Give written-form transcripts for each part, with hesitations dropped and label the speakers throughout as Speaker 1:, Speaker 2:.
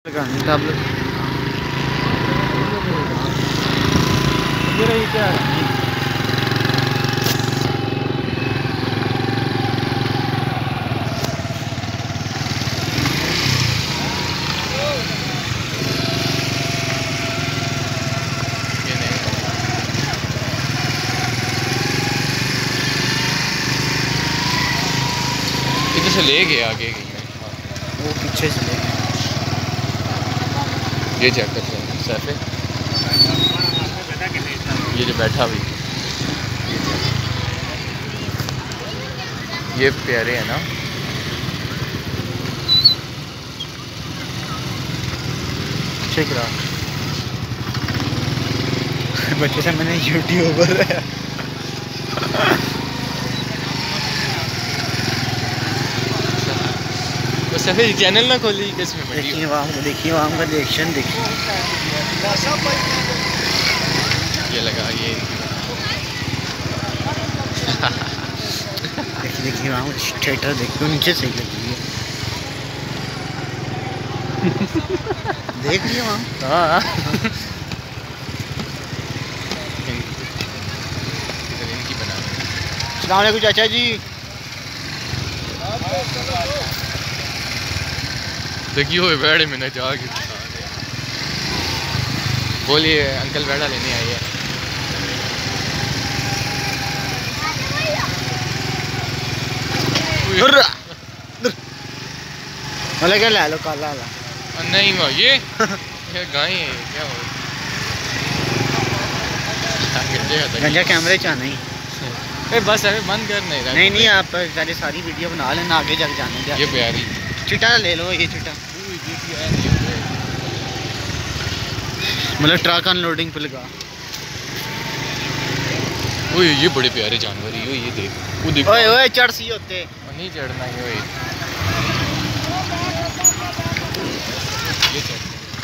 Speaker 1: इधर से ले गए आगे
Speaker 2: वो पीछे से ले गए।
Speaker 1: ये चेक कर सैफे, ये जो बैठा भी, ये प्यारे है ना।
Speaker 2: चेक रहा बच्चे से मैंने यूट्यूबर है।
Speaker 1: तो सैफे चैनल ना खोली किसमें?
Speaker 2: देखिए वहाँ का रिएक्शन देखिए।
Speaker 1: ये लगा ये
Speaker 2: देखिए वहाँ थिएटर देखिए, नीचे से लगी है। देख लिया वहाँ।
Speaker 1: हाँ
Speaker 2: सलाम अलैकुम चाचा जी।
Speaker 1: देखिए हुए बेड़े में न जाके बोलिए अंकल बेड़ा लेने आई है।
Speaker 2: मतलब क्या ला लो काला ला।
Speaker 1: नहीं वो ये गाय है क्या हो
Speaker 2: गंजा कैमरे चा नहीं।
Speaker 1: बस अभी बंद कर
Speaker 2: नहीं आप पहले सारी वीडियो बना लेना, आगे जाके जाने दे।
Speaker 1: ये प्यारी
Speaker 2: चिटा ले लो, ये चिटा मतलब ट्रक अनलोडिंग पे लगा।
Speaker 1: ओए ये बड़े प्यारे जानवर है। ये देख वो देख।
Speaker 2: ओए ओए चढ़ सी होते
Speaker 1: नहीं चढ़ना है। ओए ये चढ़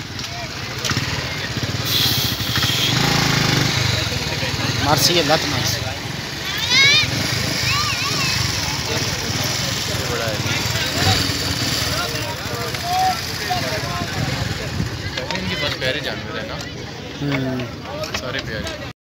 Speaker 2: मारसी है लत मारसी।
Speaker 1: बड़ा है इनके पास प्यारे जानवर है ना, सारे प्यारे।